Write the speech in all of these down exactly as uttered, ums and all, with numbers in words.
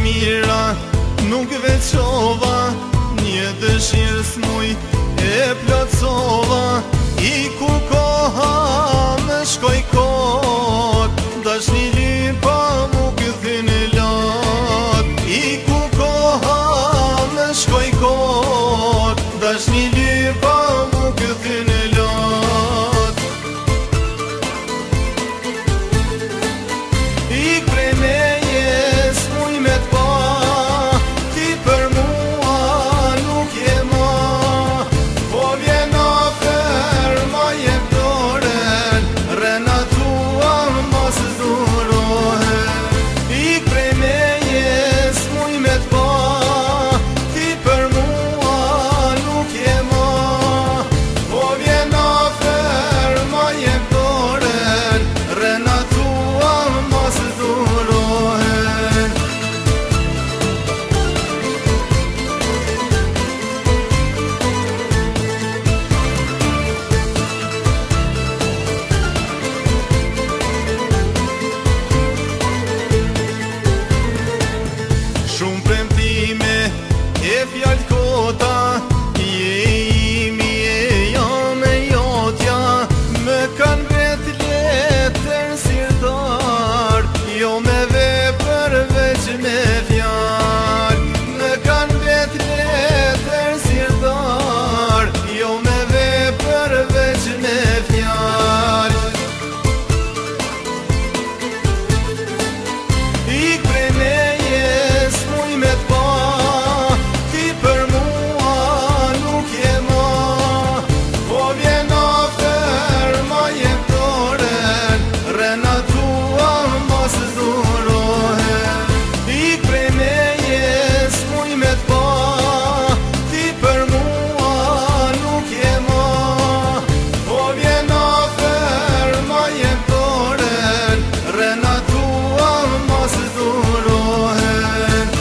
mira nuk veçova, një dëshirë s'muj e plotsova. I ku koha me shkoj kot, dashni lipa mu këthin e lot. I ku koha me shkoj kot, dashni lipa mu këthin e lot. Ik prej meje s'muj me t'pa, ti për mua nuk je ma. Po vjen afer ma jep doren, rena tua mas durohen. Ik prej meje s'muj me t'pa, ti për mua nuk je ma. Po vjen afer ma jep doren, rena tua mas durohen. Shumë premtime e fjallë kota, je imi e jam e jotja. Me kanë vet letër sirtar, jo me vepër veç me fjall. Me kanë vet letër sirtar, jo me vepër veç me fjall. Ik prej meje s'muj me t'pa, ti për mua nuk je ma. Po vjen afer ma jep doren, rena tua mas durohen. Ik prej meje s'muj me t'pa, ti për mua nuk je ma. Po vjen afer ma jep doren, rena tua mas durohen.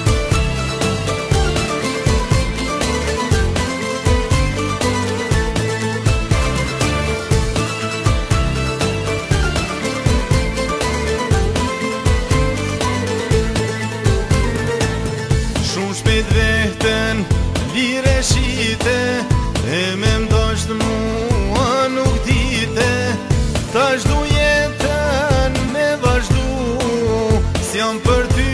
Shumë shpejt vehten lire shite, e me mdasht mua nuk dite. Tash du jetën me vazhdu, s'jam për ty